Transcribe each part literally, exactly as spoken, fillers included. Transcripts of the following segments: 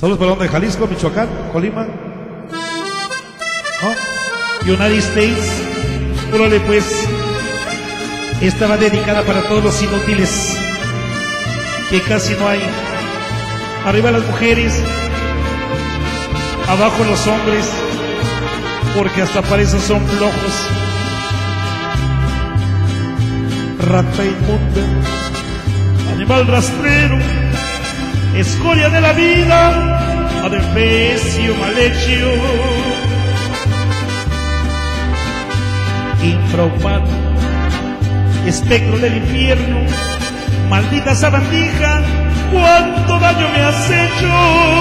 Saludos para donde Jalisco, Michoacán, Colima, ¿no? United States. Órale pues, esta va dedicada para todos los inútiles, que casi no hay. Arriba las mujeres, abajo los hombres, porque hasta para eso son flojos. Rata inmunda, animal rastrero, escoria de la vida, adefesio mal hecho, infrahumano, espectro del infierno, maldita sabandija, cuánto daño me has hecho.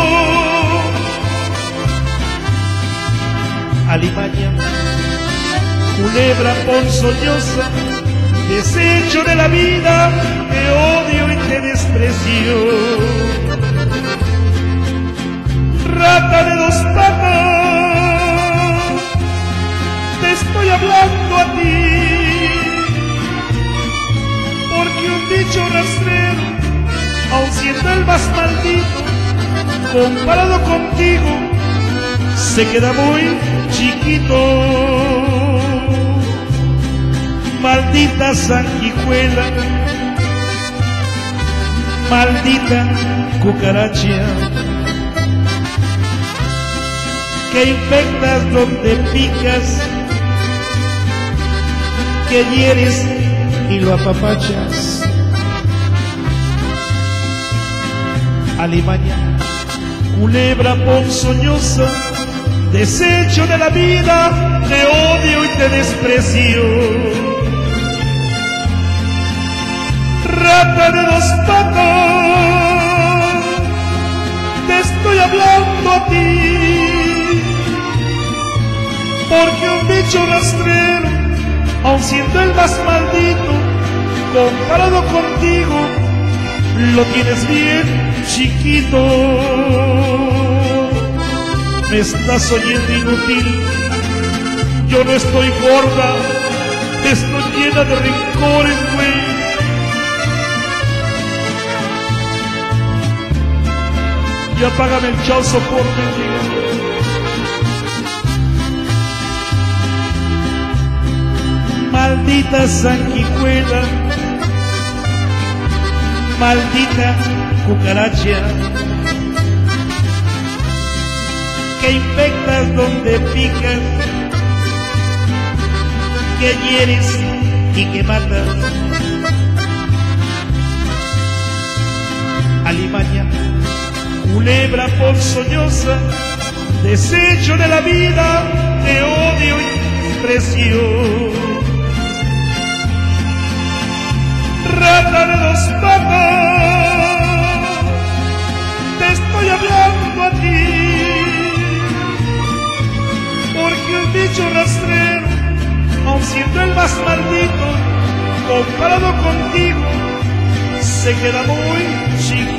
Alimaña, culebra ponzoñosa, desecho de la vida, te odio y te desprecio. Rata de dos patas, te estoy hablando a ti, porque un bicho rastrero, aun siendo el más maldito, comparado contigo, se queda muy chiquito. Maldita sanguijuela, maldita cucaracha, que infectas donde picas, que hieres y lo apapachas. Alimaña, culebra ponzoñosa, desecho de la vida, te odio y te desprecio. Rata de dos patas, te estoy hablando a ti, porque un bicho rastrero, aun siendo el más maldito, comparado contigo, lo tienes bien chiquito. Me estás oyendo, inútil, yo no estoy gorda, estoy llena de rencores, güey. Ya págame el chao soporte, maldita sanguijuela, maldita cucaracha, que infectas donde picas, que hieres y que matas. Alimaña, culebra ponzoñosa, desecho de la vida, te odio y desprecio. Rata de dos patas, te estoy hablando a ti, porque un bicho rastrero, aun siendo el más maldito, comparado contigo, se queda muy chiquito.